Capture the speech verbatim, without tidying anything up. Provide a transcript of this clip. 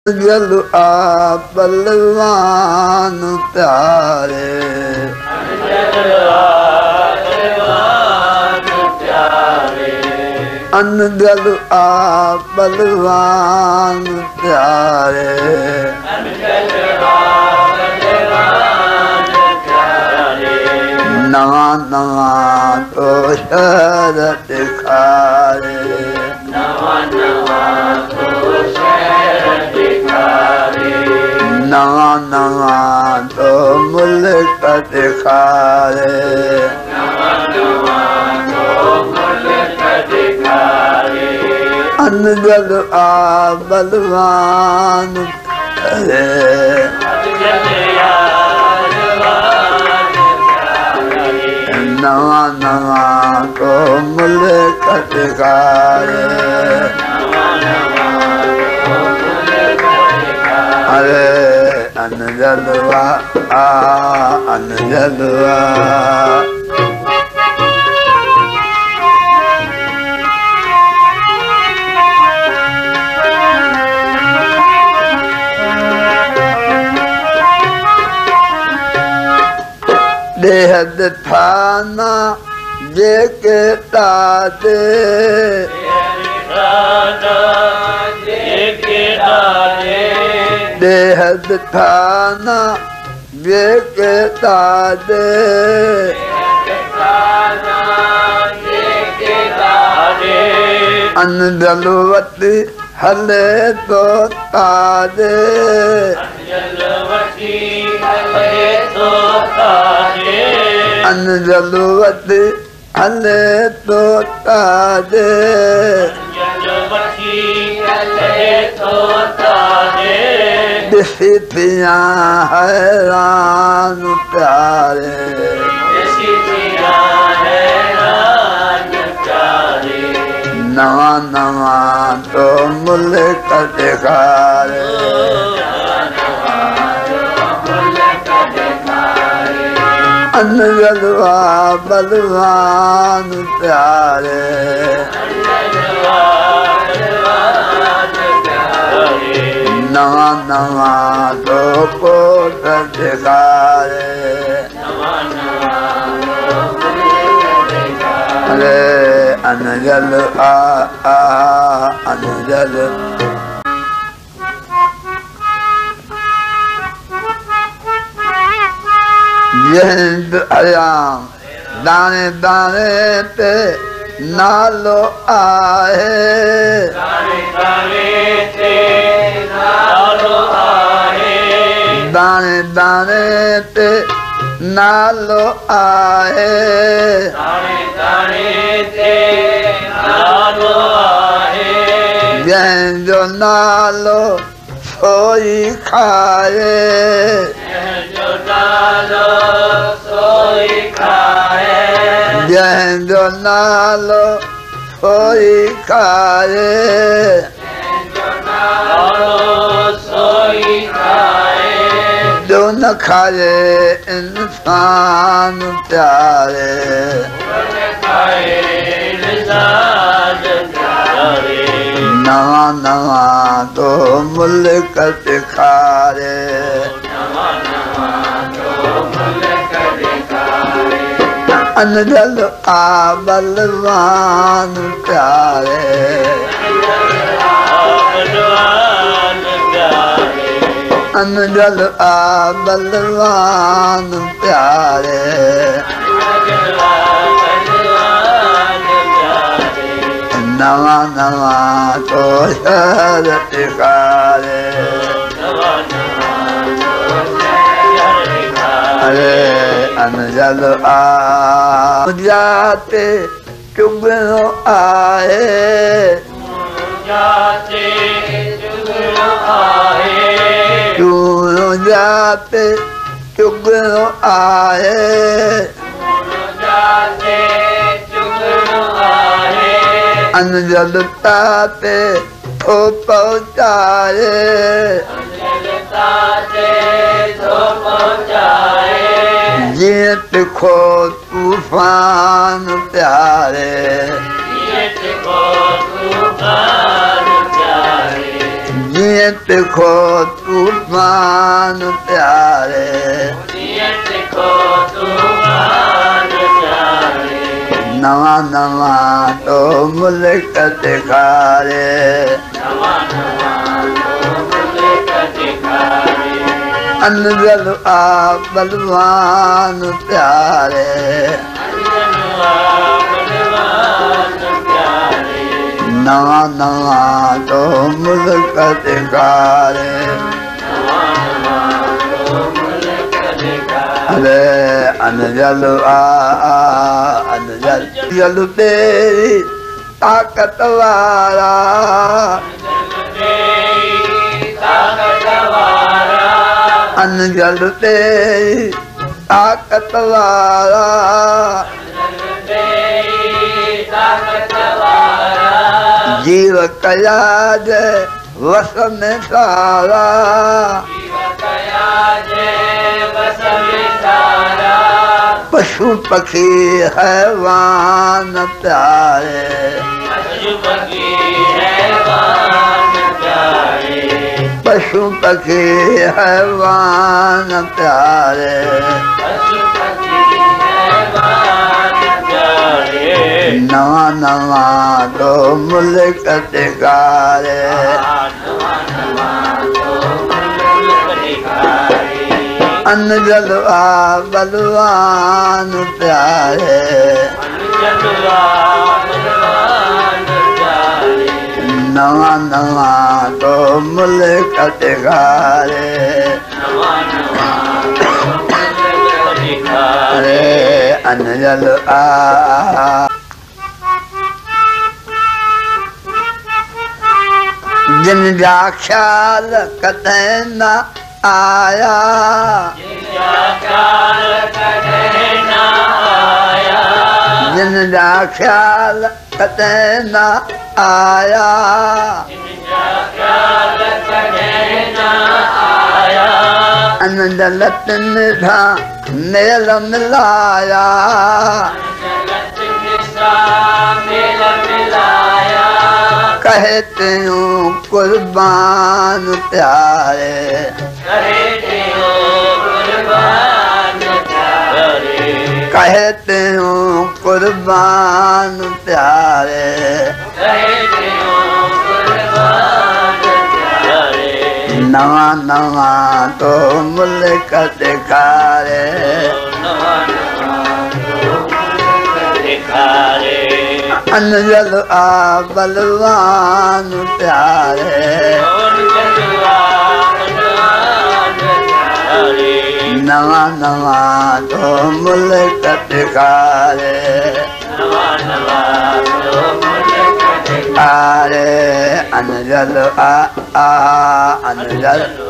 जल आ बलवान प्यारे अन जल आ बलवान प्यारे नवा नवा तो शहर दिखारे नवा नवा तो शहर दिखारे नवा नवा तो मुल्क दिखारे नवा नवा तो मुल्क दिखारे अन जल आ बलवान प्यारे नवा नवा तो मुल्क दिखारे अरे अन जलवा आ अन जलवा देहद थाना जेके ताते देहद थाना जेके ताते अन जलवती हले तो ताजे अन जलवती हले तो ताजे दिसी थिया हैरान प्यारे नवा नवा तो मुल्क दिखारे अन जलवा बलवान प्यारे नवा नवा तो कोट दिखारे अरे अन जल आ आ अन जल जिंद अयाम दाने दाने पे नालो आहे दाने दाने पे नालो आहे दाने दाने पे नालो आहे दाने दाने पे नालो आहे जंहिंजो नालो सोई खाए जंहिंजो नालो सोई खाए जंहिंजो नालो सोई खाए जंहिंजो नालो सोई खाए जो न खाए इंसान प्यारे खाए इंसान प्यारे नवा नवा तो मुल्क दिखारे अन जल आ बलवान प्यारे अन जल आ बलवान प्यारे नवा नवा तो शहर दिखारे अरे अन जल आ जाते चुगनो आए जाते चुगनो आए चूनो जाते चुगनो आए जाते चुगनो आए अन जल ताते थो पहुँचाए अन जल ताते थो पहुँचाए जीत खो तूफान प्यारे जीत खो तूफान प्यारे तिखो तूफान प्यारे तिखो तूफान प्यारे नवा नवा तो मुल्क दिखारे नवा नवा तो मुल्क दिखारे अनजल आ बलवान प्यारे अनजल आ बलवान प्यारे नवा नवा तो मुल्क दिखारे नवा नवा तो मुल्क दिखारे अनजल आ अनजल जल तेरी ताकत वारा अनजल तेरी ताकत वारा जीव कया जे वस में सारा पशु पक्षी हैवान प्यारे पशु पक्षी हैवान प्यारे पशु पक्षी हैवान प्यारे पशु पक्षी हैवान प्यारे नवा नवा तो मुल्क दिखारे नवा नवा तो मुल्क दिखारे अनजल आ बलवान प्यारे अनजल आ बलवान प्यारे नवा नवा तो मुल्क दिखारे नवा नवा तो मुल्क दिखारे अनजल आ जिन जा ख्याल कतई न आया जिन जा ख्याल कतई न आया अनजल तिन सां मेल मिलाया कहे त्यूं कुर्बान प्यारे कहे त्यूं कुर्बान प्यारे नवा नवा तो मुल्क दिखारे अनजल आ बलवान प्यारे नवा नवा तो मुल्क दिखारे आरे अनजल आ आ अनजल